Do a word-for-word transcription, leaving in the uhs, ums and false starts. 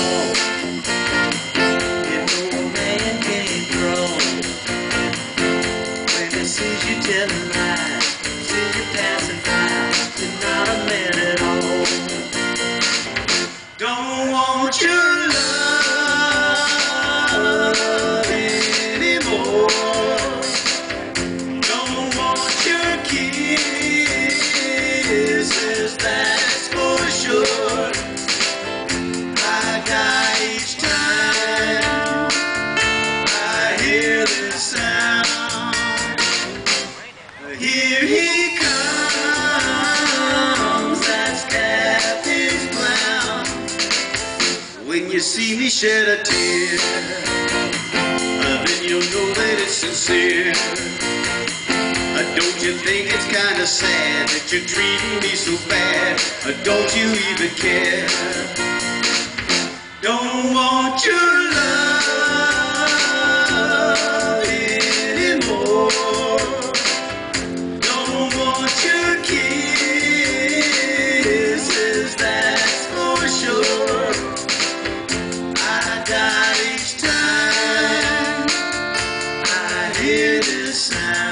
wrong. You know a man can't grow when he sees you telling lies, sees you passing by. You're not a man at all. Don't want your love anymore. Don't want your kisses, that's for sure. I die each time I hear this sound. Here he comes, that's Cathy's clown. When you see me shed a tear, then you'll know that it's sincere. Don't you think it's kinda sad that you're treating me so bad? Don't you even care? Don't want your love anymore. Don't want your kisses, that's for sure. I die each time I hear this sound.